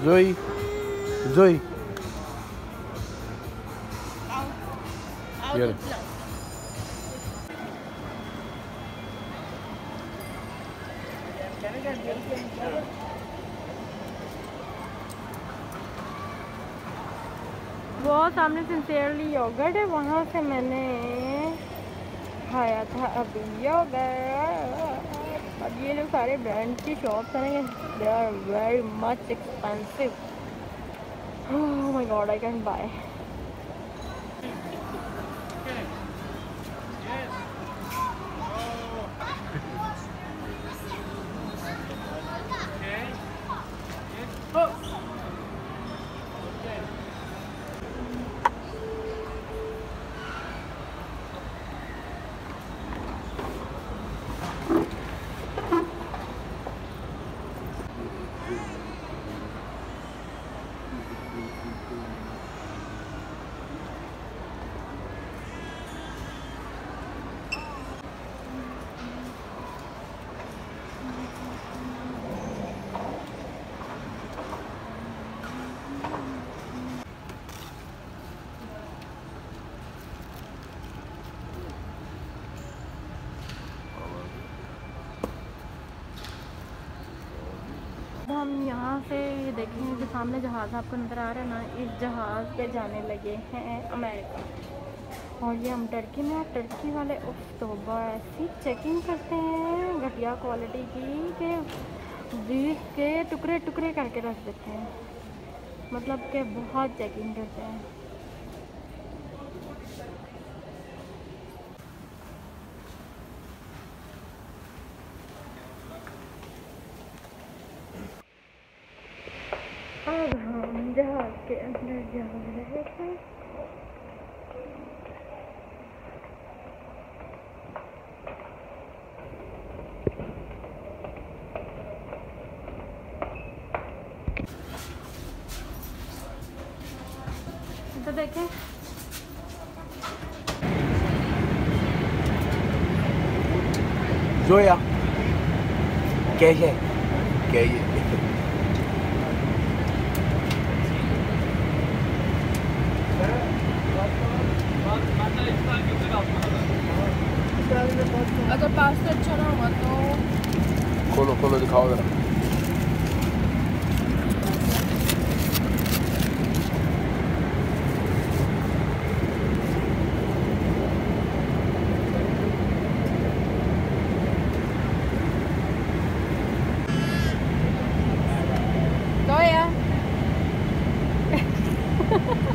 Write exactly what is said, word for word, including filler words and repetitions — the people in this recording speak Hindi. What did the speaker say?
Zoe, Zoe. Here. वो सामने सिंसियरली योगर्ट है, वहाँ से मैंने खाया था अभी योगर्ट। अब ये लोग सारे ब्रांड की शॉप्स हैं, they are very much expensive. Oh my God, I can buy. हम यहाँ से ये देखेंगे कि सामने जहाज़ आपको नज़र आ रहा है ना, इस जहाज़ पे जाने लगे हैं अमेरिका। और ये हम टर्की में, टर्की वाले उफ तौबा ऐसी चेकिंग करते हैं घटिया क्वालिटी की कि बीफ के टुकड़े टुकड़े करके रख देते हैं, मतलब कि बहुत चेकिंग करते हैं। अब हम जहाज़ के अंदर जा रहे हैं। तो देखें Zoya. कैसे कैसे अगर पास्ता अच्छा ना हुआ तो खोलो खोलो दिखाओ जरा। Zoya